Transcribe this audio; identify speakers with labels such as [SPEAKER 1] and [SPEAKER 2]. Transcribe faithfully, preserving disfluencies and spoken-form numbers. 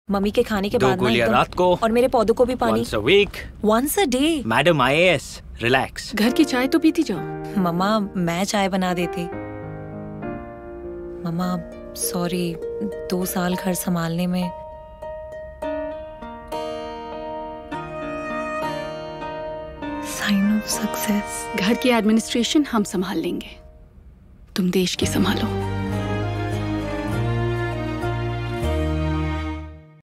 [SPEAKER 1] Mummy के खाने के
[SPEAKER 2] दो
[SPEAKER 1] बाद ना
[SPEAKER 2] गोलियां
[SPEAKER 1] एकदम-
[SPEAKER 2] रात को
[SPEAKER 1] और मेरे पौधों को भी पानी।
[SPEAKER 2] once a week.
[SPEAKER 1] Once a day.
[SPEAKER 2] Madam I A S, relax.
[SPEAKER 3] घर की चाय तो पीती जाओ।
[SPEAKER 1] मम्मा मैं चाय बना देती। मम्मा सॉरी, दो साल घर संभालने में साइन ऑफ सक्सेस।
[SPEAKER 3] घर की एडमिनिस्ट्रेशन हम संभाल लेंगे, तुम देश की संभालो।